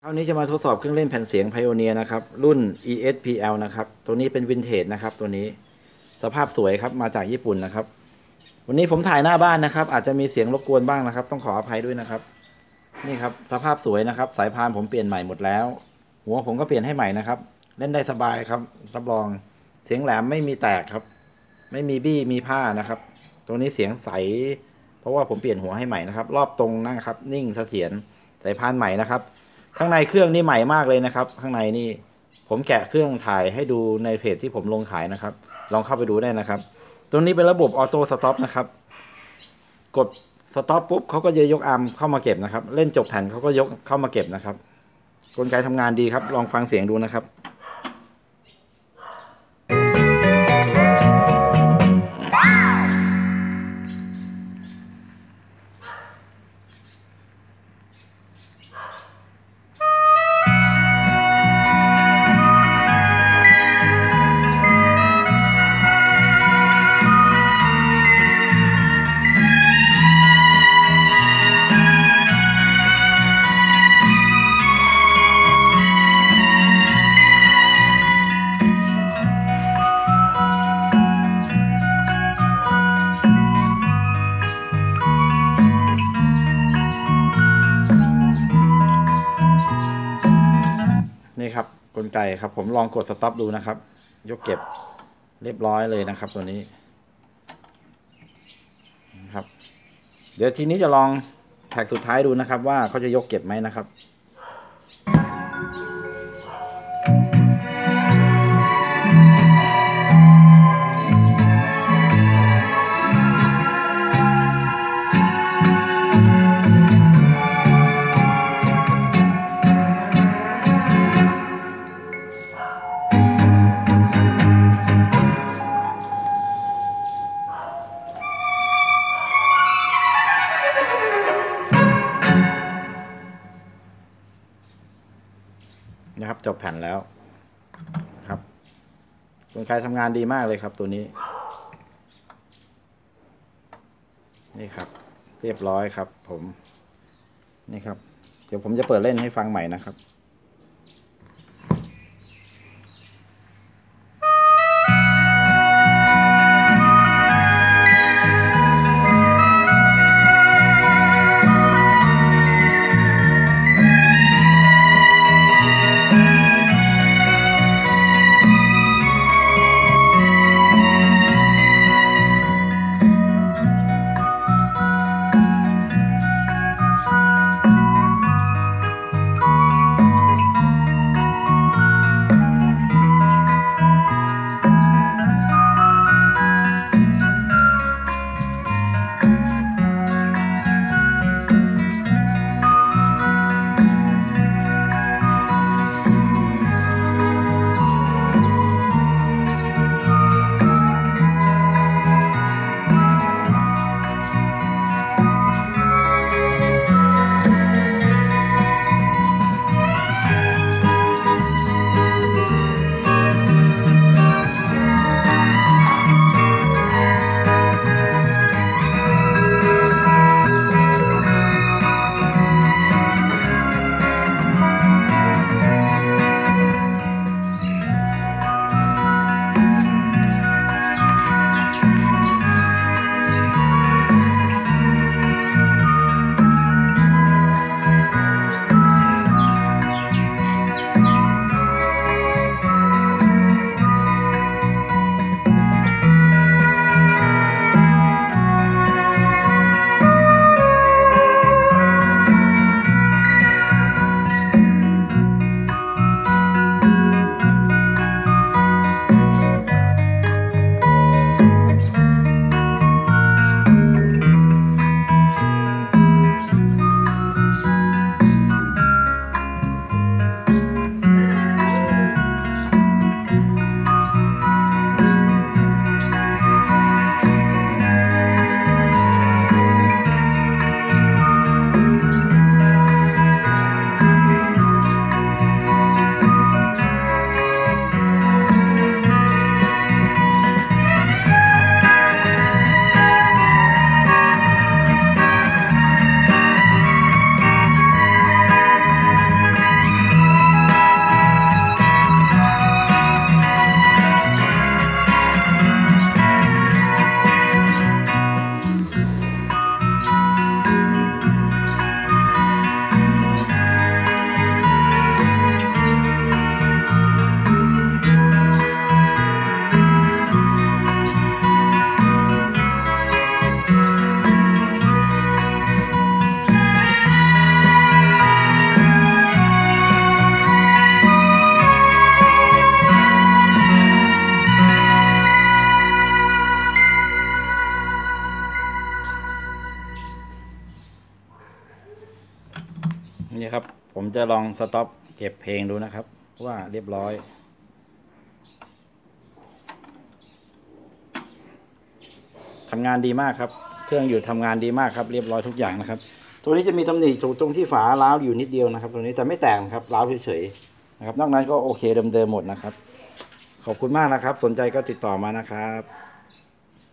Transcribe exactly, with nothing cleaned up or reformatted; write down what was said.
คราวนี้จะมาทดสอบเครื่องเล่นแผ่นเสียง Pioneer นะครับรุ่น อี เอส พี แอล นะครับตัวนี้เป็นวินเทจนะครับตัวนี้สภาพสวยครับมาจากญี่ปุ่นนะครับวันนี้ผมถ่ายหน้าบ้านนะครับอาจจะมีเสียงรบกวนบ้างนะครับต้องขออภัยด้วยนะครับนี่ครับสภาพสวยนะครับสายพานผมเปลี่ยนใหม่หมดแล้วหัวผมก็เปลี่ยนให้ใหม่นะครับเล่นได้สบายครับรับรองเสียงแหลมไม่มีแตกครับไม่มีบี้มีผ้านะครับตัวนี้เสียงใสเพราะว่าผมเปลี่ยนหัวให้ใหม่นะครับรอบตรงนะครับนิ่งเสถียรสายพานใหม่นะครับข้างในเครื่องนี่ใหม่มากเลยนะครับข้างในนี่ผมแกะเครื่องถ่ายให้ดูในเพจที่ผมลงขายนะครับลองเข้าไปดูได้นะครับตรงนี้เป็นระบบออโต้สต็อปนะครับกดสต็อปปุ๊บเขาก็จะยกอาร์มเข้ามาเก็บนะครับเล่นจบแผ่นเขาก็ยกเข้ามาเก็บนะครับกลไกทำงานดีครับลองฟังเสียงดูนะครับนี่ครับกลไกครับผมลองกดสต็อปดูนะครับยกเก็บเรียบร้อยเลยนะครับตัวนี้นะครับเดี๋ยวทีนี้จะลองแท็กสุดท้ายดูนะครับว่าเขาจะยกเก็บไหมนะครับนะครับจบแผ่นแล้วครับกลไกทำงานดีมากเลยครับตัวนี้นี่ครับเรียบร้อยครับผมนี่ครับเดี๋ยวผมจะเปิดเล่นให้ฟังใหม่นะครับผมจะลองสต็อปเก็บเพลงดูนะครับว่าเรียบร้อยทำงานดีมากครับเครื่องอยู่ทำงานดีมากครับเรียบร้อยทุกอย่างนะครับตัวนี้จะมีตำหนิตรงที่ฝาล้าวอยู่นิดเดียวนะครับตัวนี้แต่ไม่แตกนะครับล้าวเฉยๆนะครับนอกนั้นก็โอเคเดิมๆหมดนะครับขอบคุณมากนะครับสนใจก็ติดต่อมานะครับ